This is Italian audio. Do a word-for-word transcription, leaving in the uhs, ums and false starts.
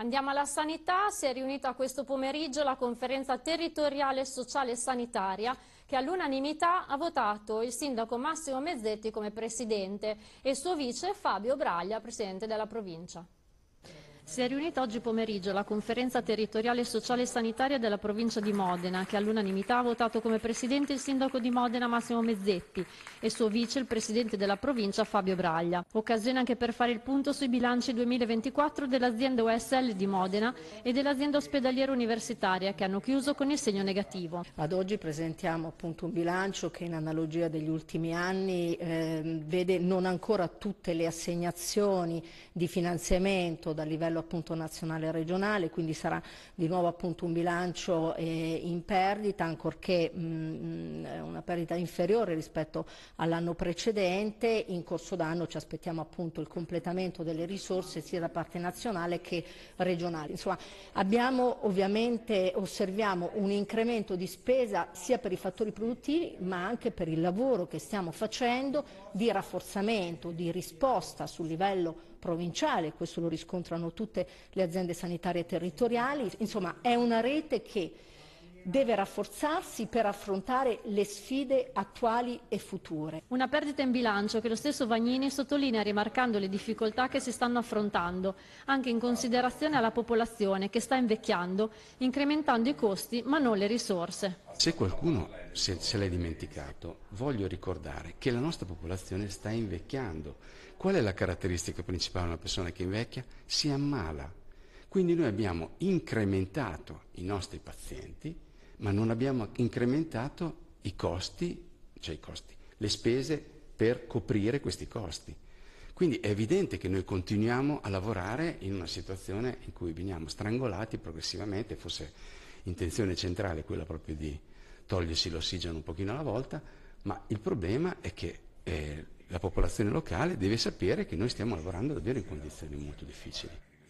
Andiamo alla sanità. Si è riunita questo pomeriggio la conferenza territoriale sociale e sanitaria che all'unanimità ha votato il sindaco Massimo Mezzetti come presidente e il suo vice Fabio Braglia, presidente della provincia. Si è riunita oggi pomeriggio la conferenza territoriale sociale e sanitaria della provincia di Modena che all'unanimità ha votato come presidente il sindaco di Modena Massimo Mezzetti e suo vice il presidente della provincia Fabio Braglia. Occasione anche per fare il punto sui bilanci duemilaventiquattro dell'azienda U S L di Modena e dell'azienda ospedaliera universitaria che hanno chiuso con il segno negativo. Ad oggi presentiamo appunto un bilancio che in analogia degli ultimi anni eh, vede non ancora tutte le assegnazioni di finanziamento dal livello appunto nazionale e regionale, quindi sarà di nuovo appunto un bilancio eh, in perdita, ancorché mh, una perdita inferiore rispetto all'anno precedente. In corso d'anno ci aspettiamo appunto il completamento delle risorse sia da parte nazionale che regionale. Insomma, abbiamo ovviamente, osserviamo un incremento di spesa sia per i fattori produttivi ma anche per il lavoro che stiamo facendo di rafforzamento, di risposta sul livello provinciale, questo lo riscontrano tutte le aziende sanitarie territoriali. Insomma, è una rete che deve rafforzarsi per affrontare le sfide attuali e future. Una perdita in bilancio che lo stesso Vagnini sottolinea rimarcando le difficoltà che si stanno affrontando, anche in considerazione alla popolazione che sta invecchiando, incrementando i costi ma non le risorse. Se qualcuno se, se l'è dimenticato, voglio ricordare che la nostra popolazione sta invecchiando. Qual è la caratteristica principale di una persona che invecchia? Si ammala. Quindi noi abbiamo incrementato i nostri pazienti, ma non abbiamo incrementato i costi, cioè i costi, le spese per coprire questi costi. Quindi è evidente che noi continuiamo a lavorare in una situazione in cui veniamo strangolati progressivamente, forse intenzione centrale è quella proprio di togliersi l'ossigeno un pochino alla volta, ma il problema è che eh, la popolazione locale deve sapere che noi stiamo lavorando davvero in condizioni molto difficili.